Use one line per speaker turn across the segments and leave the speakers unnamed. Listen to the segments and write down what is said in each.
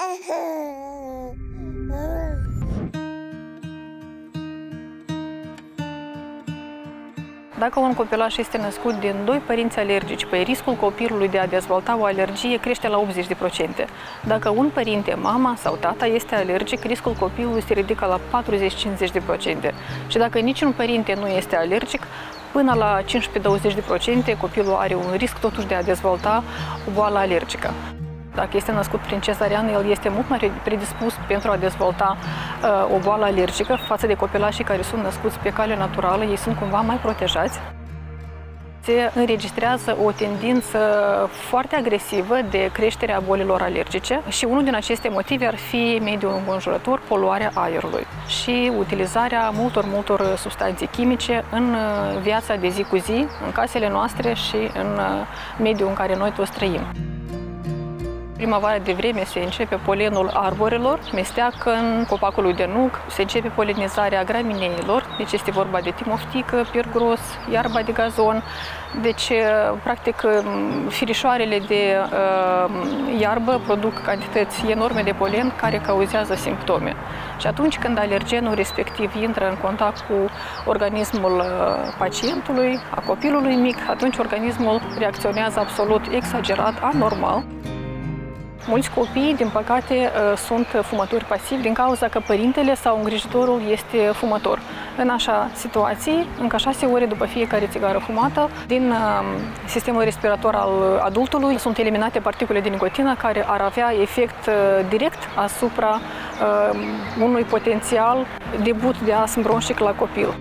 Dacă un copilaș este născut din doi părinți alergici, păi riscul copilului de a dezvolta o alergie crește la 80%. Dacă un părinte, mama sau tata, este alergic, riscul copilului se ridică la 40-50%. Și dacă niciun părinte nu este alergic, până la 15-20% copilul are un risc totuși de a dezvolta o boală alergică. Dacă este născut prin cezariană, el este mult mai predispus pentru a dezvolta o boală alergică față de copilașii care sunt născuți pe cale naturală, ei sunt cumva mai protejați. Se înregistrează o tendință foarte agresivă de creștere a bolilor alergice și unul din aceste motive ar fi mediul înconjurător, poluarea aerului și utilizarea multor substanțe chimice în viața de zi cu zi, în casele noastre și în mediul în care noi toți trăim. Primăvara de vreme se începe polenul arborelor, mesteacăn, copacului de nuc, se începe polenizarea gramineilor, deci este vorba de timoftică, pier gros, iarba de gazon. Deci, practic, firișoarele de iarbă produc cantități enorme de polen care cauzează simptome. Și atunci când alergenul respectiv intră în contact cu organismul pacientului, a copilului mic, atunci organismul reacționează absolut exagerat, anormal. Mulți copii, din păcate, sunt fumători pasivi din cauza că părintele sau îngrijitorul este fumător. În așa situații, încă 6 ore după fiecare țigară fumată, din sistemul respirator al adultului sunt eliminate particule de nicotină care ar avea efect direct asupra unui potențial debut de astm bronșic la copil.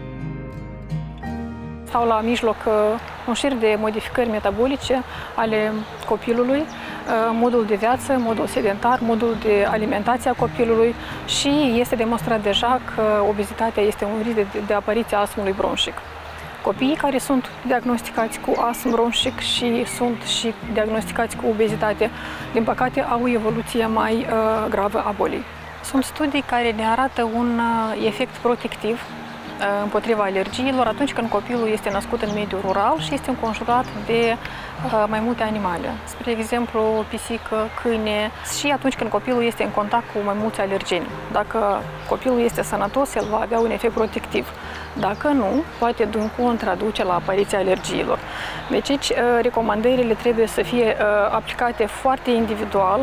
Stau la mijloc un șir de modificări metabolice ale copilului, modul de viață, modul sedentar, modul de alimentație a copilului și este demonstrat deja că obezitatea este un risc de apariție a astmului bronșic. Copiii care sunt diagnosticați cu astm bronșic și sunt și diagnosticați cu obezitate, din păcate, au o evoluție mai gravă a bolii. Sunt studii care ne arată un efect protectiv împotriva alergiilor atunci când copilul este născut în mediul rural și este înconjurat de mai multe animale. Spre exemplu, pisică, câine și atunci când copilul este în contact cu mai mulți alergeni. Dacă copilul este sănătos, el va avea un efect protectiv. Dacă nu, poate din contră duce la apariția alergiilor. Deci aici recomandările trebuie să fie aplicate foarte individual.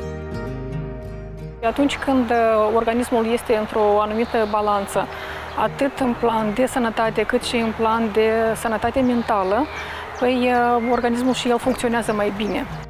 Atunci când organismul este într-o anumită balanță, atât în plan de sănătate, cât și în plan de sănătate mentală, păi organismul și el funcționează mai bine.